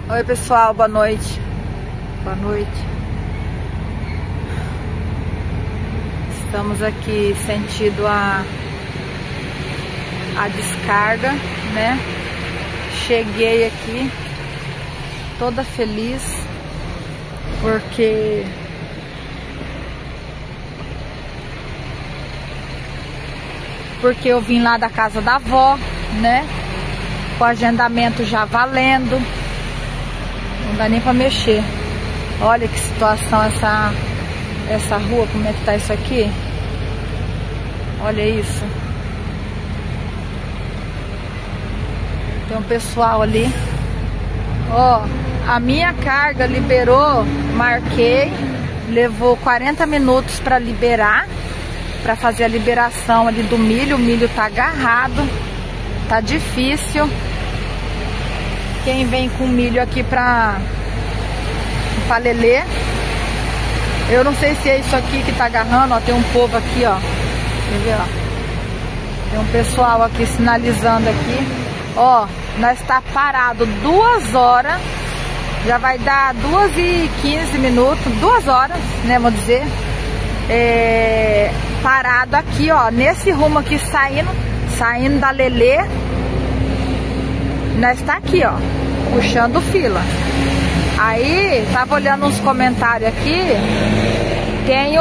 Oi pessoal, boa noite. Boa noite. Estamos aqui sentido a descarga, né? Cheguei aqui toda feliz porque eu vim lá da casa da avó, né? Com o agendamento já valendo. Não dá nem pra mexer. Olha que situação essa rua, como é que tá isso aqui? Olha isso. Tem um pessoal ali. Ó, a minha carga liberou, marquei, levou 40 minutos para liberar, para fazer a liberação ali do milho. O milho tá agarrado, tá difícil. Quem vem com milho aqui pra Lelê, eu não sei se é isso aqui que tá agarrando, ó, tem um povo aqui, ó, quer ver, ó, tem um pessoal aqui sinalizando aqui, ó, nós tá parado 2 horas, já vai dar 2h15 minutos, 2 horas, né, vamos dizer, parado aqui, ó, nesse rumo aqui, saindo da Lelê, nós tá aqui, ó, puxando fila. Aí, tava olhando uns comentários aqui, tem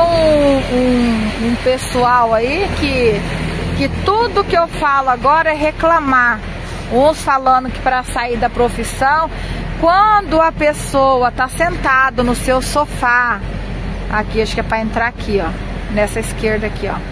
um pessoal aí que tudo que eu falo agora é reclamar. Uns falando que para sair da profissão, quando a pessoa tá sentada no seu sofá, aqui, acho que é para entrar aqui, ó, nessa esquerda aqui, ó.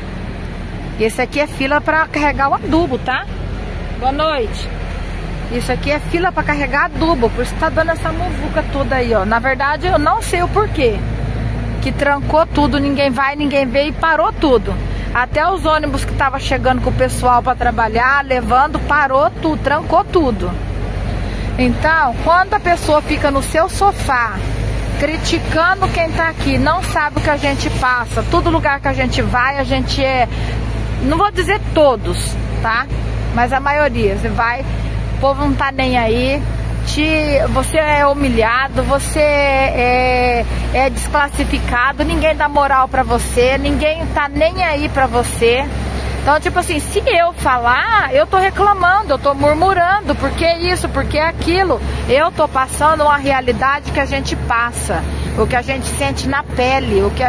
Esse aqui é fila para carregar o adubo, tá? Boa noite. Isso aqui é fila para carregar adubo, por isso tá dando essa muvuca toda aí, ó. Na verdade, eu não sei o porquê. Que trancou tudo, ninguém vai, ninguém vê e parou tudo. Até os ônibus que tava chegando com o pessoal para trabalhar, levando, parou tudo, trancou tudo. Então, quando a pessoa fica no seu sofá, criticando quem tá aqui, não sabe o que a gente passa, todo lugar que a gente vai, a gente não vou dizer todos, tá? Mas a maioria, você vai... O povo não tá nem aí, você é humilhado, você é desclassificado, ninguém dá moral pra você, ninguém tá nem aí pra você. Então, tipo assim, se eu falar, eu tô reclamando, eu tô murmurando, porque isso, porque aquilo. Eu tô passando uma realidade que a gente passa, o que a gente sente na pele, o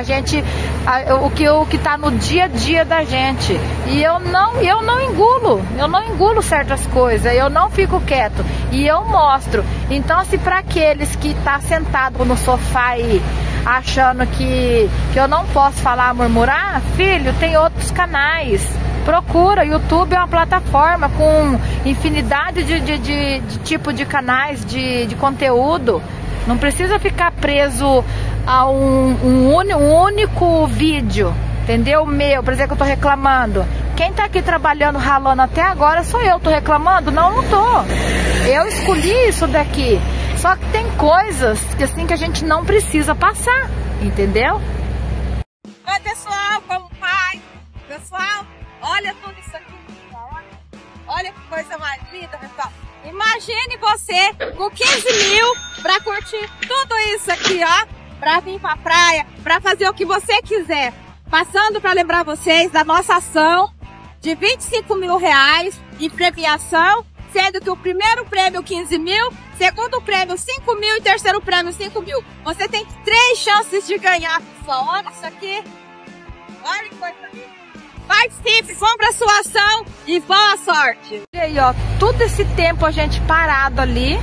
que tá no dia a dia da gente. E eu não engulo certas coisas, eu não fico quieto e eu mostro. Então, se para aqueles que tá sentado no sofá aí, achando que eu não posso falar, murmurar, filho, tem outros canais. Procura, YouTube é uma plataforma com infinidade de tipo de canais, de conteúdo. Não precisa ficar preso a um único vídeo, entendeu? Meu, por exemplo, que eu tô reclamando. Quem tá aqui trabalhando, ralando até agora, sou eu. Tô reclamando? Não tô. Eu escolhi isso daqui. Só que tem coisas que, assim, que a gente não precisa passar, entendeu? Oi, pessoal, como vai? Pessoal, olha tudo isso aqui, pessoal. Olha que coisa mais linda, pessoal. Imagine você com 15 mil pra curtir tudo isso aqui, ó. Pra vir pra praia, pra fazer o que você quiser. Passando pra lembrar vocês da nossa ação de 25 mil reais em premiação, sendo que o primeiro prêmio 15 mil, segundo prêmio 5 mil e terceiro prêmio 5 mil. Você tem 3 chances de ganhar, pessoal. Olha isso aqui. Olha que coisa linda. Participe, compre a sua ação e boa sorte. E aí, ó, todo esse tempo a gente parado ali,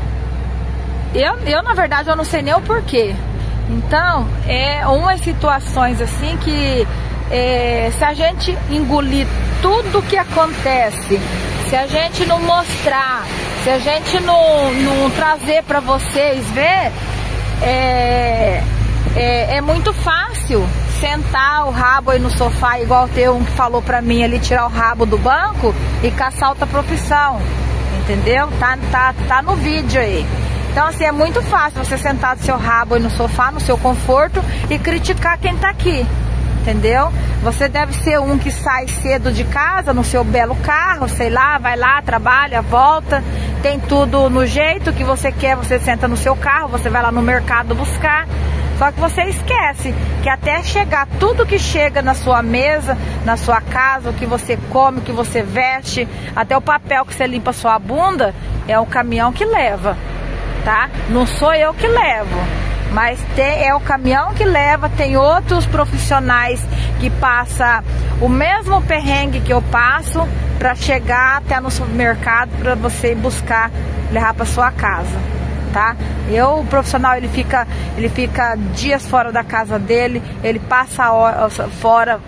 eu na verdade, eu não sei nem o porquê. Então, é umas situações assim que se a gente engolir tudo que acontece, se a gente não mostrar, se a gente não trazer para vocês ver, é muito fácil sentar o rabo aí no sofá, igual ter um que falou pra mim ali, tirar o rabo do banco e caçar outra profissão, entendeu? Tá no vídeo aí. Então, assim, é muito fácil você sentar do seu rabo aí no sofá, no seu conforto, e criticar quem tá aqui. entendeu? Você deve ser um que sai cedo de casa no seu belo carro, sei lá, vai lá, trabalha, volta, tem tudo no jeito que você quer, você senta no seu carro, você vai lá no mercado buscar. Só que você esquece que até chegar tudo que chega na sua mesa, na sua casa, o que você come, o que você veste, até o papel que você limpa a sua bunda, é o caminhão que leva, tá? Não sou eu que levo, mas é o caminhão que leva. Tem outros profissionais que passam o mesmo perrengue que eu passo para chegar até no supermercado para você ir buscar, levar para sua casa, tá? O profissional ele fica dias fora da casa dele, ele passa fora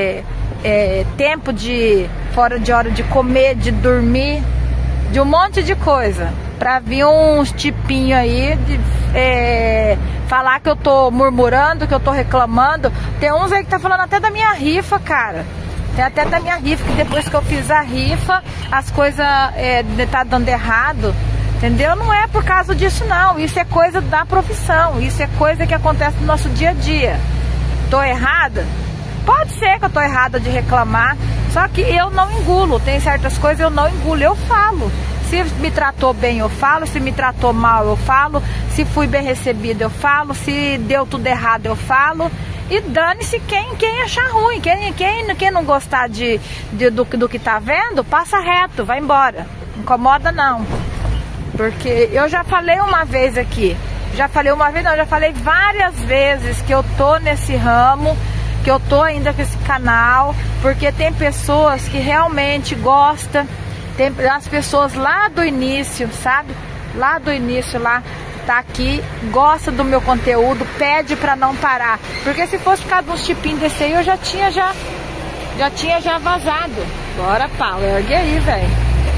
tempo fora de hora de comer, de dormir, de um monte de coisa, pra vir uns tipinhos aí falar que eu tô murmurando, que eu tô reclamando. Tem uns aí que tá falando até da minha rifa, cara. Tem até da minha rifa, que depois que eu fiz a rifa, as coisas tá dando errado, entendeu? Não é por causa disso não, isso é coisa da profissão, isso é coisa que acontece no nosso dia a dia. Tô errada? Pode ser que eu tô errada de reclamar, só que eu não engulo, tem certas coisas eu não engulo, eu falo. Se me tratou bem eu falo, se me tratou mal eu falo, se fui bem recebida eu falo, se deu tudo errado eu falo. E dane-se quem achar ruim, quem não gostar do que tá vendo, passa reto, vai embora, não incomoda não. Porque eu já falei uma vez aqui, já falei várias vezes que eu tô nesse ramo, que eu tô ainda com esse canal, porque tem pessoas que realmente gostam, tem as pessoas lá do início, sabe? Lá do início, lá, tá aqui, gosta do meu conteúdo, pede pra não parar. Porque se fosse por causa de uns tipinhos desse aí, eu já tinha vazado. Bora, Paulo, ergue aí, velho.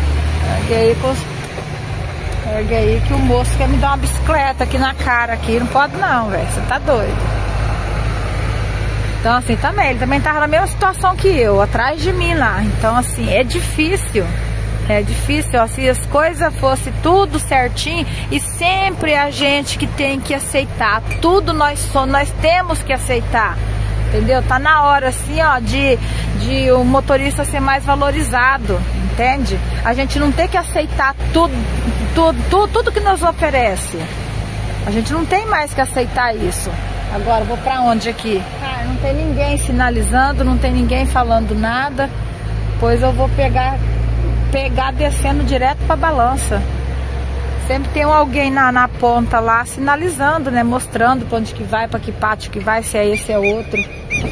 Ergue aí que o moço quer me dar uma bicicleta aqui na cara, aqui. Não pode não, velho, você tá doido. Então assim, ele também tava na mesma situação que eu, atrás de mim lá. Então assim, é difícil, ó, se as coisas fossem tudo certinho, e sempre a gente que tem que aceitar, tudo nós temos que aceitar, entendeu? Tá na hora assim, ó, de o motorista ser mais valorizado, entende? A gente não tem que aceitar tudo que nos oferece, a gente não tem mais que aceitar isso. Agora, vou pra onde aqui? Cara, não tem ninguém sinalizando, não tem ninguém falando nada, pois eu vou pegar descendo direto pra balança. Sempre tem alguém na ponta lá sinalizando, né? Mostrando pra onde que vai, pra que pátio que vai, se é esse, é outro.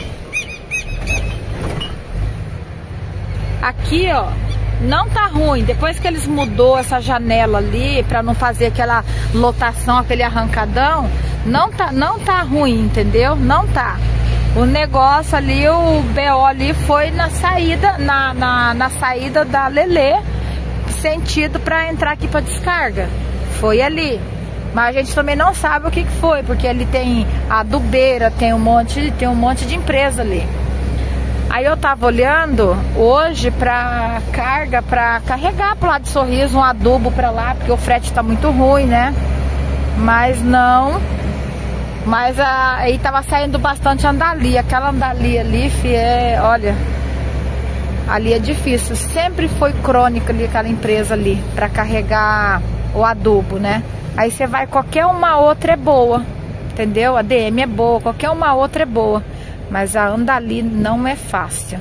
Aqui, ó, não tá ruim. Depois que eles mudou essa janela ali, pra não fazer aquela lotação, aquele arrancadão, não tá ruim, entendeu? Não tá. O negócio ali, o BO ali foi na saída, na saída da Lelê, sentido pra entrar aqui pra descarga. Foi ali. Mas a gente também não sabe o que foi, porque ali tem a adubeira, tem um monte de empresa ali. Aí eu tava olhando hoje pra carga, pra carregar pro lado de Sorriso um adubo pra lá, porque o frete tá muito ruim, né? Mas aí tava saindo bastante andalia. Aquela andalia ali, olha, ali é difícil. Sempre foi crônica ali, aquela empresa ali, pra carregar o adubo, né? Aí você vai, qualquer uma outra é boa, entendeu? A DM é boa, qualquer uma outra é boa. Mas a Andali não é fácil.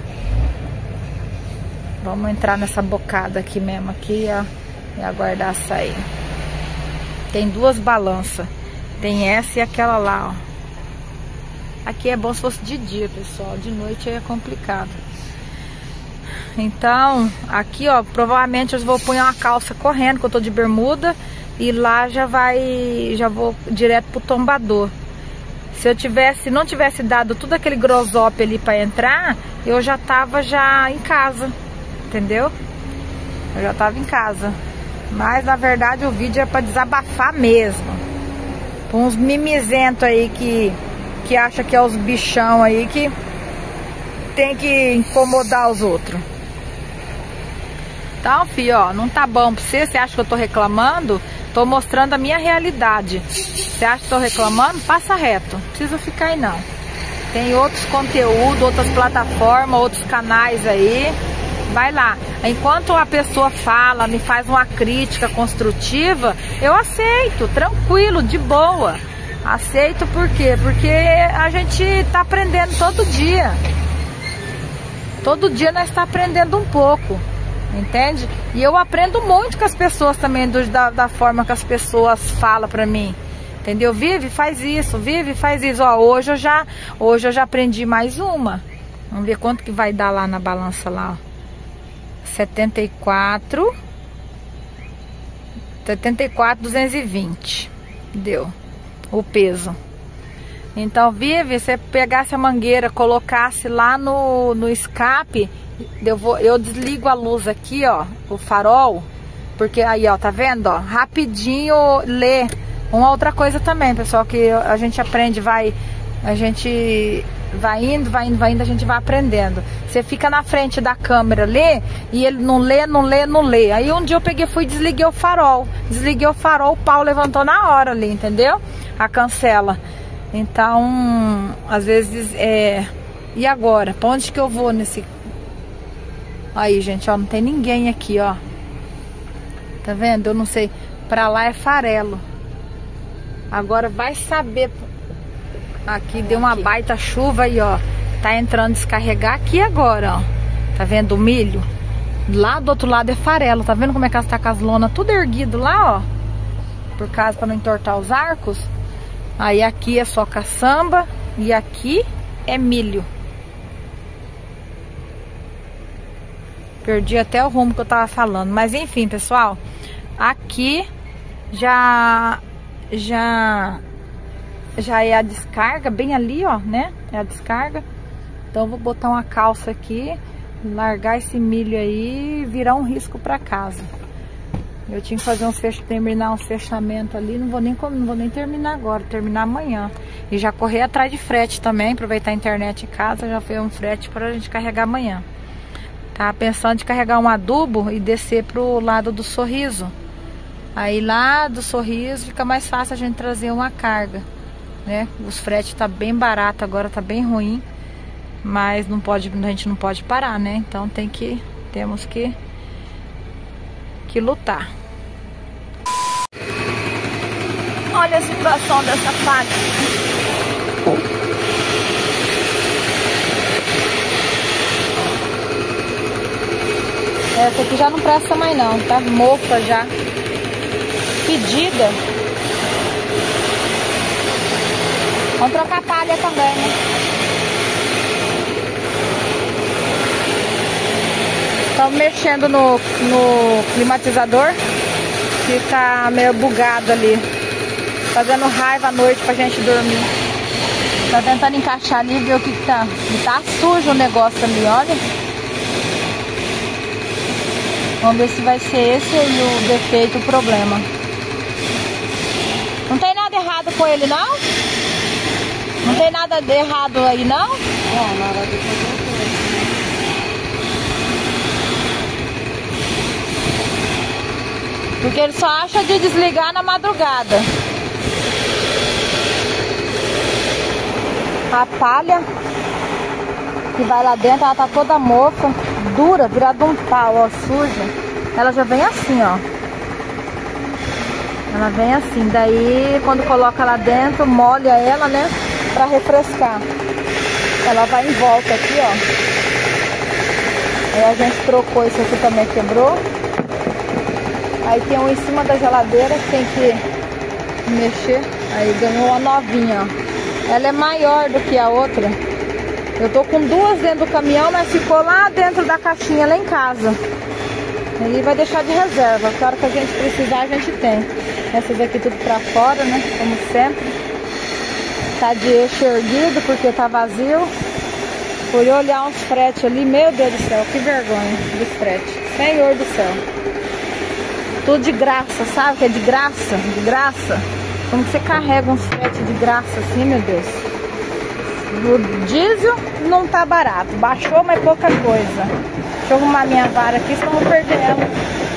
Vamos entrar nessa bocada aqui mesmo, aqui, ó, e aguardar sair. Tem duas balanças. Tem essa e aquela lá, ó. Aqui é bom se fosse de dia, pessoal. De noite aí é complicado. Então, aqui, ó, provavelmente eu vou pôr uma calça correndo, que eu tô de bermuda. E lá já vou direto pro tombador. Se não tivesse dado tudo aquele grosop ali pra entrar, eu já tava em casa, entendeu? Eu já tava em casa. Mas na verdade o vídeo é pra desabafar mesmo. Com uns mimizentos aí que acha que é os bichão aí que tem que incomodar os outros. Então, filho, ó, não tá bom pra você. Você acha que eu tô reclamando? Tô mostrando a minha realidade. Você acha que tô reclamando? Passa reto. Não precisa ficar aí não. Tem outros conteúdos, outras plataformas, outros canais aí. Vai lá. Enquanto a pessoa fala, me faz uma crítica construtiva, eu aceito, tranquilo, de boa. Aceito por quê? Porque a gente tá aprendendo todo dia. Todo dia nós tá aprendendo um pouco, entende? E eu aprendo muito com as pessoas também, da forma que as pessoas falam pra mim. Entendeu? Vive, faz isso, vive, faz isso. Ó, hoje eu já aprendi mais uma. Vamos ver quanto que vai dar lá na balança lá, ó. 74,220 deu o peso. Então, Vivi, você pegasse a mangueira, colocasse lá no escape, eu desligo a luz aqui, ó, o farol, porque aí, ó, tá vendo, ó, rapidinho lê. Uma outra coisa também, pessoal, que a gente aprende, a gente vai indo, a gente vai aprendendo. Você fica na frente da câmera, lê, e ele não lê. Aí um dia eu peguei, desliguei o farol, o pau levantou na hora ali, entendeu? A cancela. Então, às vezes, e agora? Pra onde que eu vou nesse... Aí, gente, ó, não tem ninguém aqui, ó. Tá vendo? Eu não sei. Pra lá é farelo. Agora vai saber. Aqui deu uma baita chuva aí, ó. Tá entrando descarregar aqui agora, ó. Tá vendo o milho? Lá do outro lado é farelo. Tá vendo como é que ela tá com as lonas tudo erguido lá, ó? Por causa, pra não entortar os arcos. Aí aqui é só caçamba. E aqui é milho. Perdi até o rumo que eu tava falando. Mas enfim, pessoal. Aqui já é a descarga, bem ali, ó, né? É a descarga. Então eu vou botar uma calça aqui, largar esse milho aí e virar um risco pra casa. Eu tinha que fazer terminar uns fechamentos ali, não vou nem terminar agora, terminar amanhã. E já correr atrás de frete também, aproveitar a internet em casa, já foi um frete pra gente carregar amanhã. Tava pensando de carregar um adubo e descer pro lado do Sorriso. Aí lá do Sorriso fica mais fácil a gente trazer uma carga, né? Os fretes tá bem barato agora, tá bem ruim, mas a gente não pode parar, né? Então temos que lutar. Olha a situação dessa fábrica. Essa aqui já não presta mais não, tá mofa já. Pedida. Vamos trocar palha também, né? Estamos mexendo no climatizador, que tá meio bugado ali. Fazendo raiva à noite pra gente dormir. Tá tentando encaixar ali e ver o que tá. Tá sujo o negócio ali, olha. Vamos ver se vai ser esse aí o defeito, o problema. Não tem nada errado com ele, não? Não tem nada de errado aí, não? Não, nada de errado. Porque ele só acha de desligar na madrugada. A palha que vai lá dentro, ela tá toda mofa, dura, virada um pau, ó, suja. Ela já vem assim, ó. Ela vem assim, daí quando coloca lá dentro, molha ela, né, pra refrescar. Ela vai em volta aqui, ó. Aí a gente trocou, isso aqui também quebrou. Aí tem um em cima da geladeira que tem que mexer. Aí ganhou uma novinha, ó. Ela é maior do que a outra. Eu tô com duas dentro do caminhão, mas ficou lá dentro da caixinha, lá em casa. Ele vai deixar de reserva. Claro que a gente precisar, a gente tem. Essas aqui tudo pra fora, né? Como sempre. Tá de eixo erguido porque tá vazio. Fui olhar uns fretes ali. Meu Deus do céu, que vergonha dos fretes. Senhor do céu. Tudo de graça, sabe? Que é de graça, de graça. Como que você carrega uns fretes de graça assim, meu Deus? O diesel não tá barato. Baixou, mas pouca coisa. Deixa eu arrumar minha vara aqui, senão eu vou perder ela.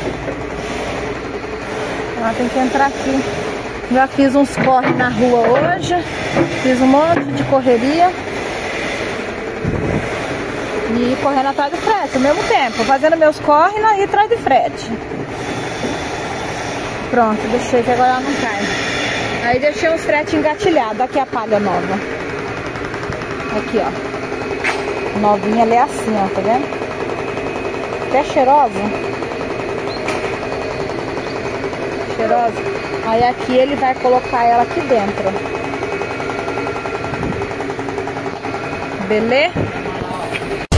Ela tem que entrar aqui. Já fiz uns corre na rua hoje. Fiz um monte de correria. E correndo atrás do frete ao mesmo tempo, fazendo meus corre e atrás de frete. Pronto, deixei que agora ela não cai. Aí deixei uns frete engatilhado. Aqui a palha nova. Aqui, ó. Novinha, ela é assim, ó, tá vendo? Até cheirosa. Cheirosa. Aí aqui ele vai colocar ela aqui dentro. Beleza?